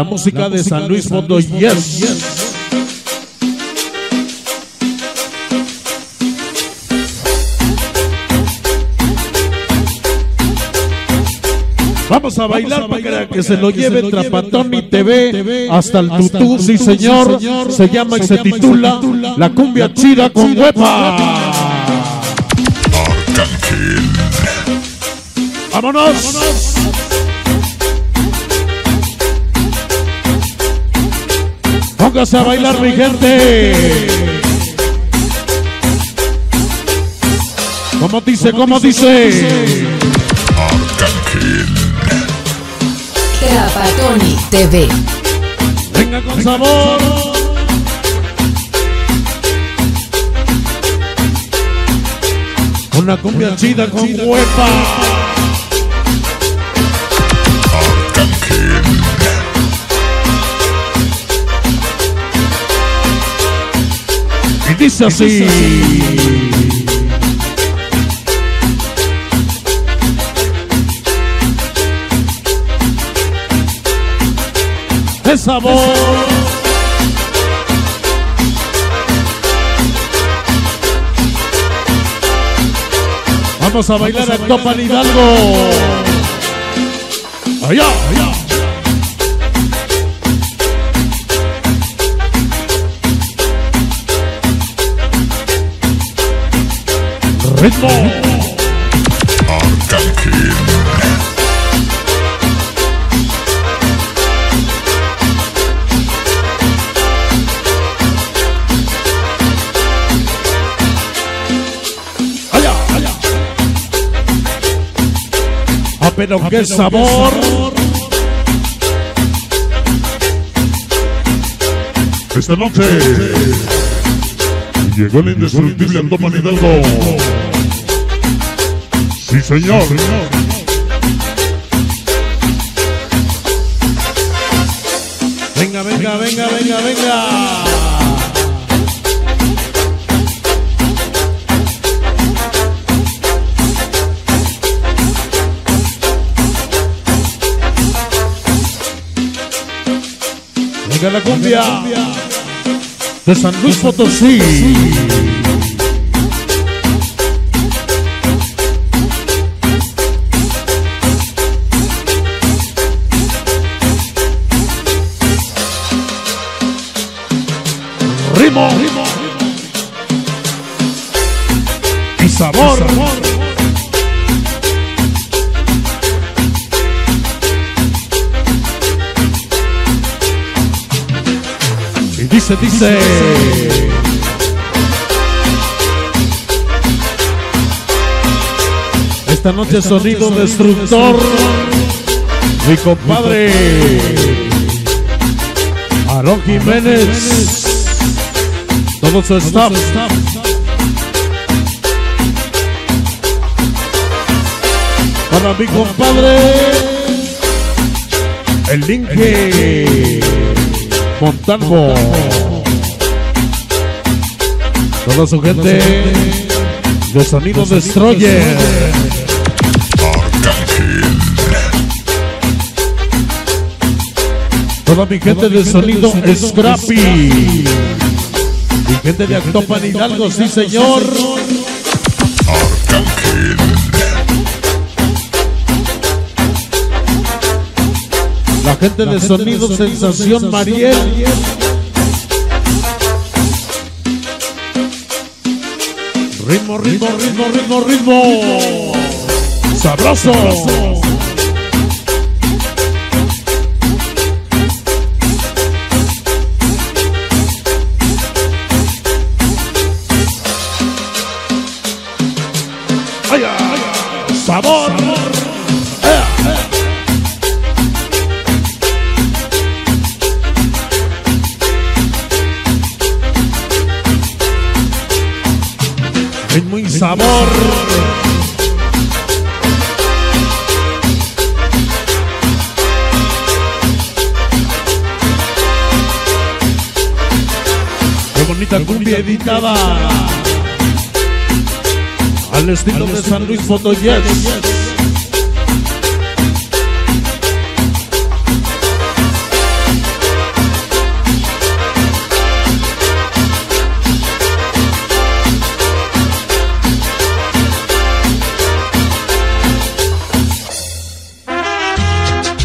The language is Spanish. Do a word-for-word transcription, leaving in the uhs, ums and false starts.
La música de San Luis Potosí. Yes. Vamos a bailar para que se lo lleve Trapatoni T V hasta el tutú, sí señor. Se llama y se titula La Cumbia Chida con Huepa. ¡Vámonos! Póngase a bailar, mi gente. ¿Cómo dice? ¿Cómo dice? Trapatoni T V. Venga con sabor. Una cumbia chida con Huepa. Y dice así. ¡Qué sabor! Vamos a bailar a Topan Hidalgo. Allá, allá. Ritmo. Pero qué sabor. Esta noche llegó el indestructible a Topan Hidalgo. Sí, señor. Venga, venga, venga, venga, venga. La cumbia de San Luis Potosí. Ritmo y sabor. Dice, dice. Esta noche sonido destructor. Mi compadre Aarón Jiménez. Todo su staff. Para mi compadre el Linke Montalvo. Toda su gente de Sonido Destroyer. Toda mi gente de Sonido Scrappy. Mi gente de Actopan Hidalgo, sí señor. La gente de Sonido Sensación Mariel. Ritmo, ritmo, ritmo, ritmo, ritmo. Sabroso. Ay, ay, sabor. Ritmo y sabor. Qué bonita cumbia editada al estilo de San Luis Potosí.